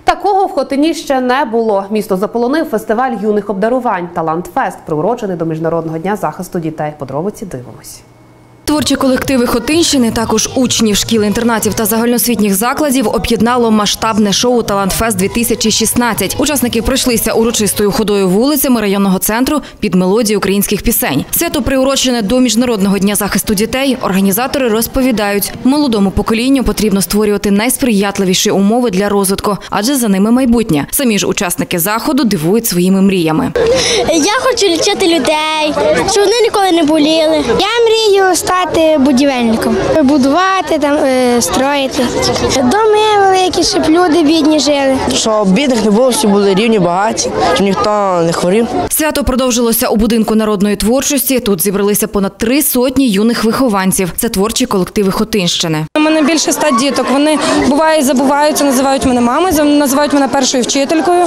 Такого в Хотині ще не було. Місто заполонив фестиваль юних обдарувань «Талант-фест», приурочений до Міжнародного дня захисту дітей. Подробиці дивимось. Творчі колективи Хотинщини, також учнів шкіл-інтернатів та загальноосвітніх закладів об'єднало масштабне шоу «Талант-фест-2016». Учасники пройшлися урочистою ходою вулицями районного центру під мелодії українських пісень. Свято приурочене до Міжнародного дня захисту дітей. Організатори розповідають, молодому поколінню потрібно створювати найсприятливіші умови для розвитку, адже за ними майбутнє. Самі ж учасники заходу дивують своїми мріями. Я хочу лічити людей, щоб вони ніколи не боліли. Я мрію стати будівельником, будувати, строїти. Доми великі, щоб люди бідні жили. Щоб бідних не було, всі були рівні, багаті, щоб ніхто не хворів. Свято продовжилося у будинку народної творчості. Тут зібралися понад 300 юних вихованців. Це творчі колективи Хотинщини. У мене більше 100 діток. Вони бувають, забуваються, називають мене мамою, називають мене першою вчителькою.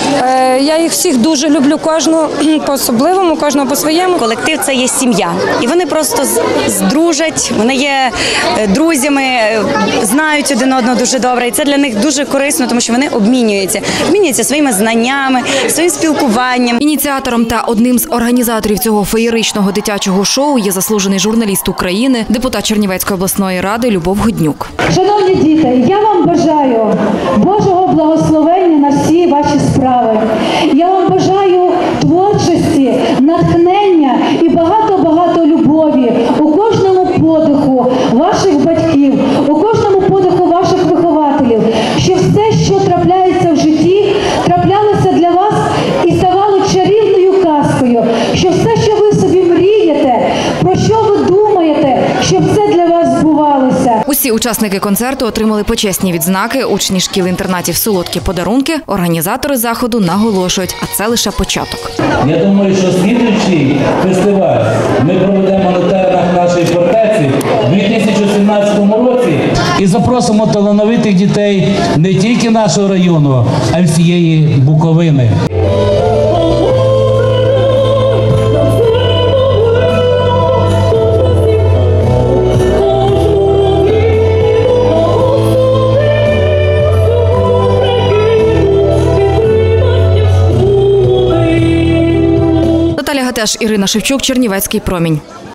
Я їх всіх дуже люблю, кожного по-особливому, кожного по-своєму. Колектив – це є сім'я. І вони просто здружать, вони є друзями, знають один одного дуже добре. І це для них дуже корисно, тому що вони обмінюються своїми знаннями, своїм спілкуванням. Ініціатором та одним з організаторів цього феєричного дитячого шоу є заслужений журналіст України, депутат Чернівецької обласної ради Любов Гуднюк. Шановні діти, я вам бажаю Божого благословення на всі ваші справи. Я вам бажаю творчості, натхнення і багато-багато любові у кожному подиху ваших батьків, у кожному подиху ваших вихователів, щоб все, що трапляється в житті, траплялося для вас і ставало чарівною казкою, щоб все, що ви собі мрієте, про що ви думаєте, щоб це для вас збувалося. Усі учасники концерту отримали почесні відзнаки, учні шкіл-інтернатів солодкі подарунки. Організатори заходу наголошують, а це лише початок. Я думаю, що слідуючий фестиваль ми проведемо на теренах нашої фортеці у 2017 році і запросимо талановитих дітей не тільки нашого району, а й всієї Буковини. Наталя Гатеш, Ірина Шевчук, Чернівецький промінь.